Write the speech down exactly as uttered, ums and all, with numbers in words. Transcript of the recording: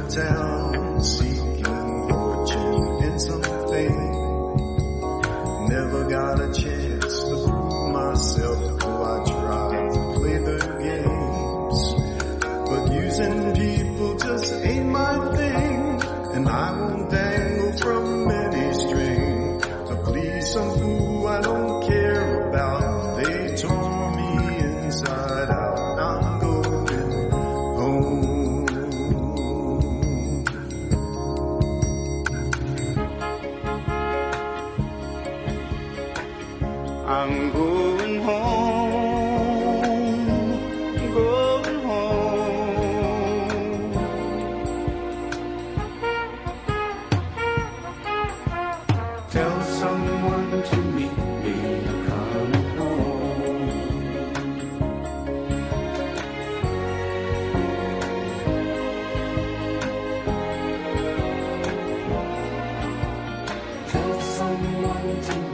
town, seeking fortune in something. Never got a chance to prove myself, though I tried to play the games. But using people just ain't my thing, and I won't dangle from any string to please some fool I don't care about. They tore me inside out. I'm going home. I'm going home, going home. Tell someone to meet me, I'm coming home. Tell someone to